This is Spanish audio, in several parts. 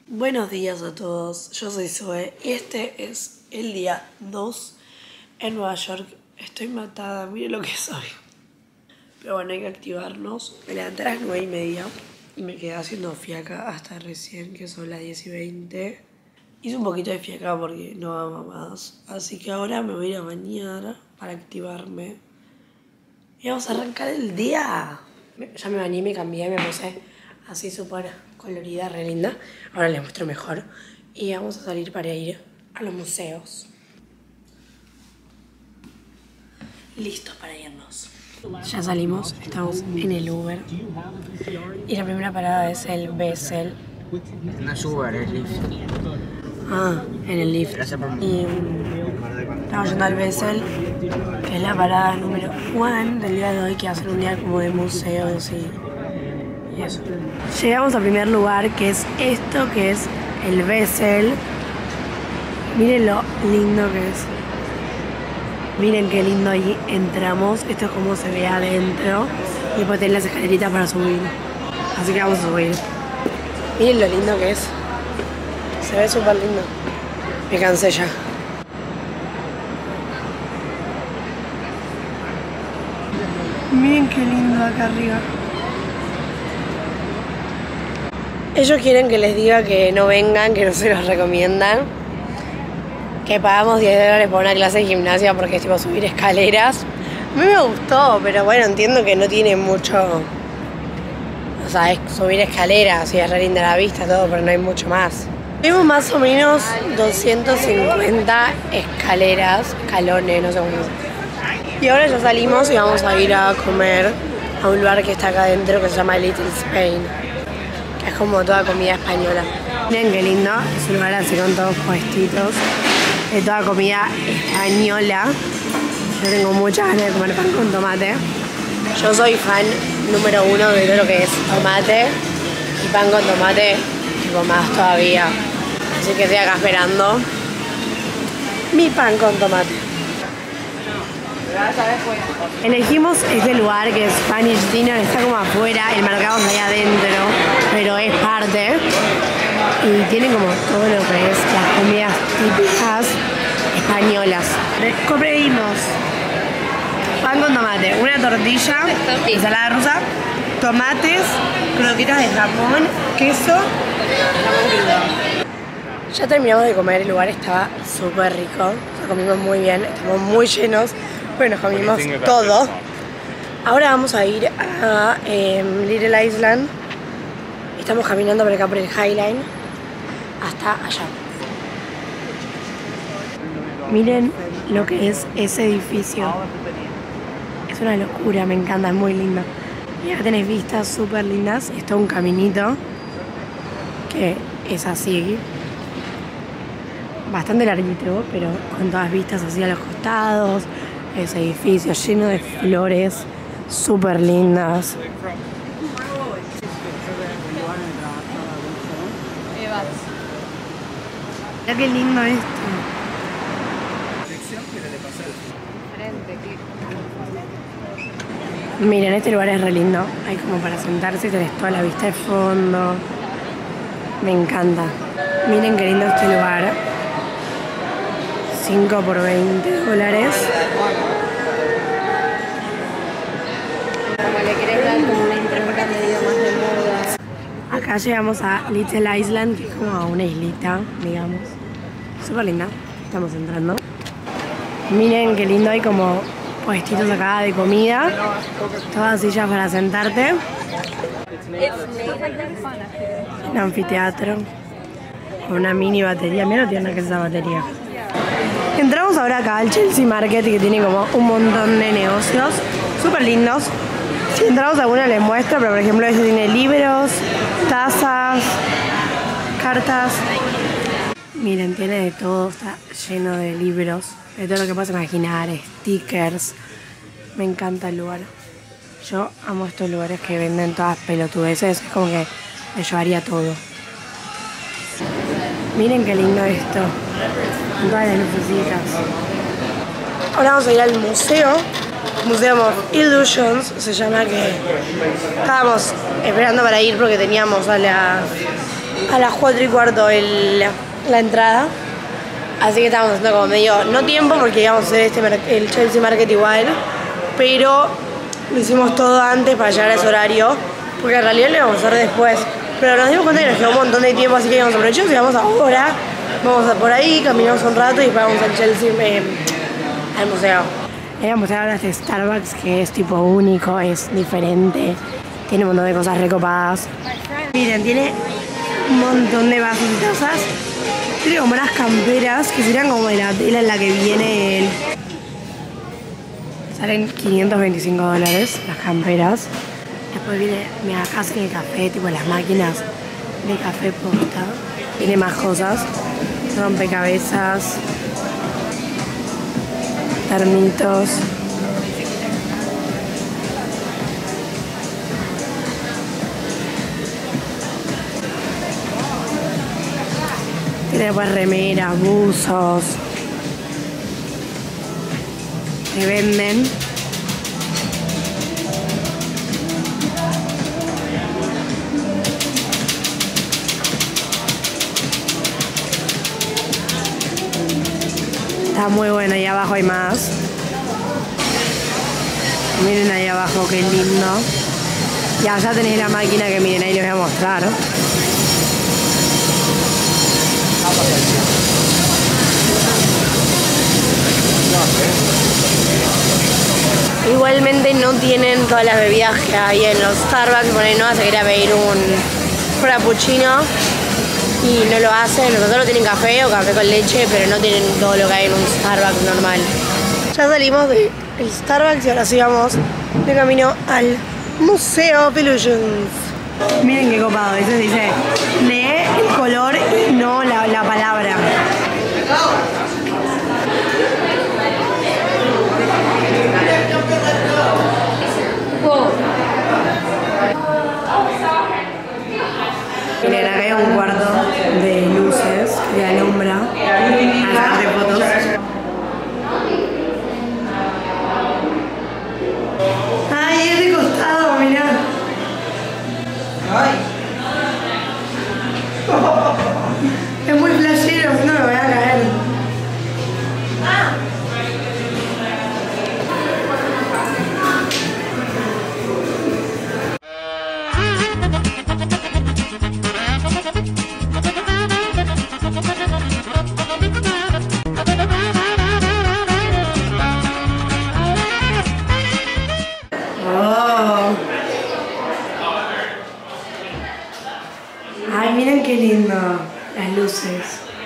Buenos días a todos, yo soy Zoe y este es el día 2 en Nueva York. Estoy matada, miren lo que soy. Pero bueno, hay que activarnos. Me levanté a las 9:30 y me quedé haciendo fiaca hasta recién, que son las 10:20. Hice un poquito de fiaca porque no daba más, así que ahora me voy a ir a bañar para activarme. Y vamos a arrancar el día. Ya me bañé, me cambié, me puse así súper colorida, re linda. Ahora les muestro mejor. Y vamos a salir para ir a los museos. Listos para irnos. Ya salimos, estamos en el Uber. Y la primera parada es el Bessel. No es Uber, es Lyft. Ah, en el Lyft. Y estamos yendo al Bessel, que es la parada número 1 del día de hoy, que va a ser un día como de museos y eso. Llegamos al primer lugar, que es esto, que es el Bessel. Miren lo lindo que es. Miren qué lindo, ahí entramos. Esto es como se ve adentro. Y después tienen las escaleritas para subir. Así que vamos a subir. Miren lo lindo que es. Se ve súper lindo. Me cansé ya. Miren qué lindo acá arriba. Ellos quieren que les diga que no vengan, que no se los recomiendan. Que pagamos $10 por una clase de gimnasia porque es tipo subir escaleras. A mí me gustó, pero bueno, entiendo que no tiene mucho... O sea, es subir escaleras y es re linda la vista, todo, pero no hay mucho más. Tenemos más o menos 250 escalones, no sé cómo es. Y ahora ya salimos y vamos a ir a comer a un lugar que está acá adentro que se llama Little Spain. Que es como toda comida española. Miren qué lindo, es un lugar así con todos puestitos. De toda comida española. Yo tengo muchas ganas de comer pan con tomate. Yo soy fan número 1 de todo lo que es tomate. Y pan con tomate, tipo más todavía. Así que estoy acá esperando mi pan con tomate. Elegimos este lugar que es Spanish Dinner, está como afuera, el mercado está ahí adentro, pero es parte. Y tiene como todo lo que es las comidas típicas españolas. Pedimos pan con tomate, una tortilla, ensalada rusa, tomates, croquetas de jamón, queso, jamón crudo. Ya terminamos de comer, el lugar estaba súper rico, lo comimos muy bien, estamos muy llenos, pero nos comimos todo. Ahora vamos a ir a Little Island, estamos caminando por acá por el High Line hasta allá. Miren lo que es ese edificio, es una locura, me encanta, es muy lindo. Y acá tenés vistas súper lindas, es todo un caminito que es así. Bastante larguito, pero con todas vistas así a los costados. Ese edificio lleno de flores súper lindas. Mira qué lindo esto. Miren, este lugar es re lindo. Hay como para sentarse y tenés toda la vista de fondo. Me encanta. Miren qué lindo este lugar. 5 por $20. Como le querés dar como una intercambio más de moda. Acá llegamos a Little Island, que es como una islita, digamos. Súper linda. Estamos entrando. Miren qué lindo, hay como puestitos acá de comida. Todas sillas para sentarte. Un anfiteatro. Con una mini batería. Mira lo tierna que es esa batería. Entramos ahora acá al Chelsea Market, que tiene como un montón de negocios súper lindos. Si entramos a alguna les muestro, pero por ejemplo este tiene libros, tazas, cartas. Miren, tiene de todo, está lleno de libros, de todo lo que puedas imaginar, stickers. Me encanta el lugar. Yo amo estos lugares que venden todas pelotudeces, es como que me llevaría todo. Miren qué lindo esto. Todas las lucecitas. Ahora vamos a ir al museo Museum of Illusions se llama, que estábamos esperando para ir porque teníamos a las 4:15 la entrada. Así que estábamos haciendo como medio, no tiempo porque íbamos a hacer el Chelsea Market igual, pero lo hicimos todo antes para llegar a ese horario, porque en realidad lo íbamos a hacer después. Pero nos dimos cuenta que nos quedó un montón de tiempo, así que íbamos a aprovechar y vamos ahora. Vamos a por ahí, caminamos un rato y después vamos al Chelsea, al museo. Les voy a mostrar ahora este Starbucks, que es tipo único, es diferente, tiene un montón de cosas recopadas. Miren, tiene un montón de vasos y tazas. Tiene como unas camperas que serían como de la tela en la que viene el... Salen $525 las camperas. Después viene, mira, acá hacen el café, tipo las máquinas de café posta. Tiene más cosas, rompecabezas, termitos. Tiene después remeras, buzos. Que venden. Está muy bueno, ahí abajo hay más. Miren ahí abajo, qué lindo. Y allá tenéis la máquina que miren, ahí les voy a mostrar. Igualmente no tienen todas las bebidas que hay en los Starbucks. Por ahí no vas a querer pedir un frappuccino y no lo hacen. Los otros tienen café o café con leche, pero no tienen todo lo que hay en un Starbucks normal. Ya salimos del Starbucks y ahora sí vamos de camino al Museo of Illusions. Miren qué copado, eso dice, lee el color y no la palabra. Miren, acá hay un cuarto de luces que alumbra a sacar fotos. ¡Ay, es de costado, mirá! ¡Ay! Es muy flashero, no me voy a caer. Ay, miren qué lindo, las luces.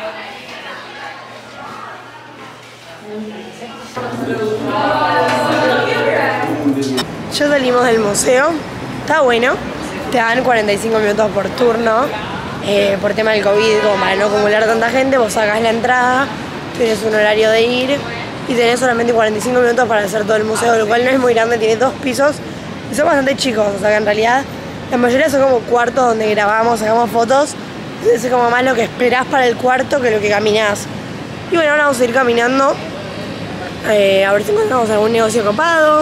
Ya salimos del museo, está bueno, te dan 45 minutos por turno, por tema del COVID, como para no acumular tanta gente, vos sacás la entrada, tienes un horario de ir y tenés solamente 45 minutos para hacer todo el museo, lo cual no es muy grande, tiene 2 pisos y son bastante chicos, o sea que en realidad la mayoría son como cuartos donde grabamos, sacamos fotos, entonces es como más lo que esperás para el cuarto que lo que caminás. Y bueno, ahora vamos a ir caminando, a ver si encontramos algún negocio copado.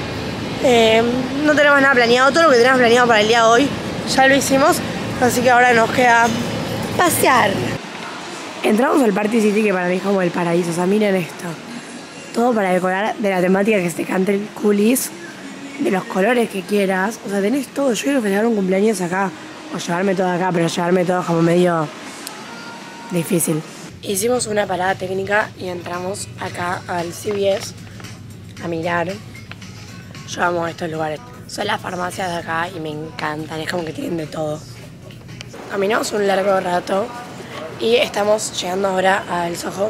No tenemos nada planeado, todo lo que teníamos planeado para el día de hoy ya lo hicimos, así que ahora nos queda pasear. Entramos al Party City, que para mí es como el paraíso, o sea, miren esto. Todo para decorar de la temática que se te cante el culis, de los colores que quieras, o sea, tenés todo. Yo quiero festejar un cumpleaños acá, o llevarme todo acá, pero llevarme todo como medio difícil. Hicimos una parada técnica y entramos acá al CVS a mirar. Yo amo estos lugares. Son las farmacias de acá y me encantan, es como que tienen de todo. Caminamos un largo rato y estamos llegando ahora al Soho,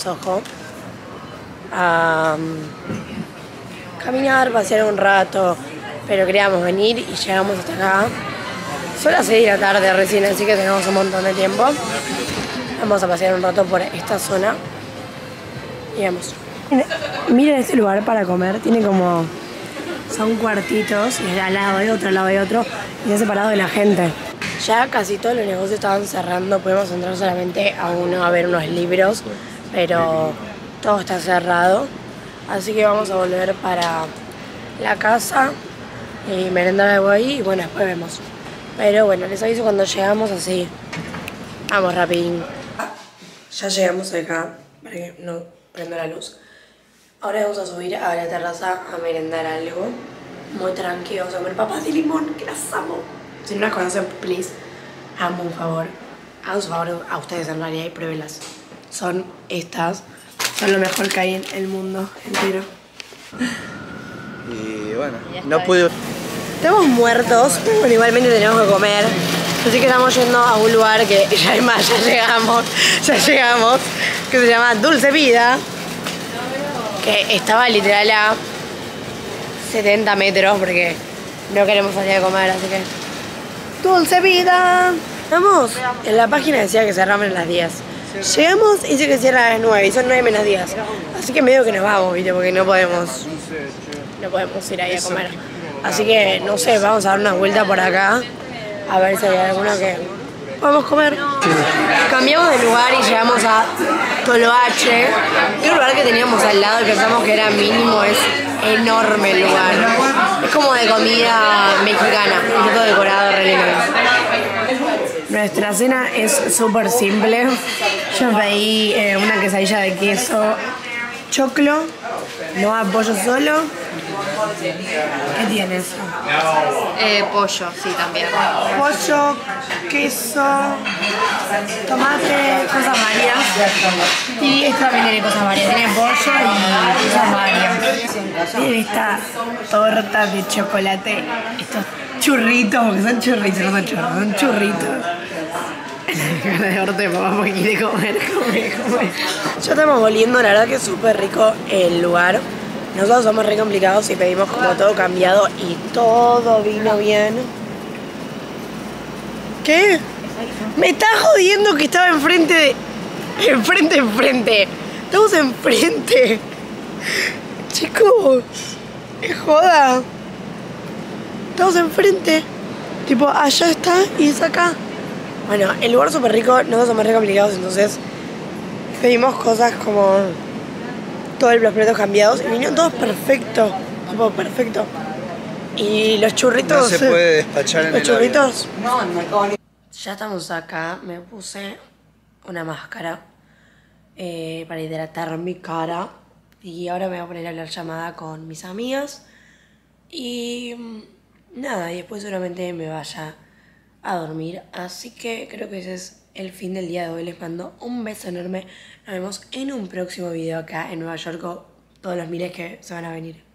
a caminar, pasear un rato, pero queríamos venir y llegamos hasta acá. Son las 6 de la tarde recién, así que tenemos un montón de tiempo. Vamos a pasear un rato por esta zona y vamos. Miren este lugar para comer, tiene como... son cuartitos, y al lado de otro, al lado de otro, y está separado de la gente. Ya casi todos los negocios estaban cerrando, podemos entrar solamente a uno a ver unos libros, pero todo está cerrado. Así que vamos a volver para la casa y merendar algo ahí y bueno, después vemos. Pero bueno, les aviso cuando llegamos así. Vamos rapidín. Ya llegamos acá, para que no prenda la luz. Ahora vamos a subir a la terraza a merendar algo. Muy tranquilo, vamos a comer papas de limón, que las amo. Si no las conocen, please, hazme un favor. Hagan un favor a ustedes en realidad y pruébelas. Son estas, son lo mejor que hay en el mundo entero. Y bueno, no pude... Estamos muertos, pero igualmente tenemos que comer. Así que estamos yendo a un lugar que ya llegamos, que se llama Dulce Vida. Que estaba literal a 70 metros porque no queremos salir a comer, así que... ¡Dulce Vida! Vamos, en la página decía que cerraban a las 10. Llegamos y dice que cierra a las 9 y son 9 menos 10. Así que medio que nos vamos, ¿viste? Porque no podemos ir ahí a comer. Así que, no sé, vamos a dar una vuelta por acá. A ver si hay alguno que podemos comer. Cambiamos de lugar y llegamos a Toloache. Es un lugar que teníamos al lado y pensamos que era mínimo, es enorme el lugar. Es como de comida mexicana, está todo decorado, re lindo. Nuestra cena es súper simple. Yo pedí una quesadilla de queso choclo, no a pollo solo. ¿Qué tienes? Pollo, sí, también. Pollo, queso, tomate, cosas varias. Y esta también tiene cosas varias. Tiene pollo y cosas varias. Tiene esta torta de chocolate. Estos churritos, porque son churritos, no son churros, son churritos. La cara de orto de papá porque quiere comer. Ya estamos volviendo, la verdad que es súper rico el lugar. Nosotros somos re complicados y pedimos como todo cambiado y todo vino bien. ¿Qué? Me está jodiendo que estaba enfrente. Estamos enfrente. Chicos, es joda. Estamos enfrente. Tipo, allá está y es acá. Bueno, el lugar es súper rico, nosotros somos re complicados, entonces pedimos cosas como todos los platos cambiados y vinieron todos perfectos, tipo perfecto. Y los churritos... No se puede despachar en los el churritos... Ya estamos acá, me puse una máscara para hidratar mi cara y ahora me voy a poner a hablar llamada con mis amigas y nada, y después seguramente me vaya a dormir, así que creo que ese es el fin del día de hoy. Les mando un beso enorme, nos vemos en un próximo video acá en Nueva York o todos los miles que se van a venir.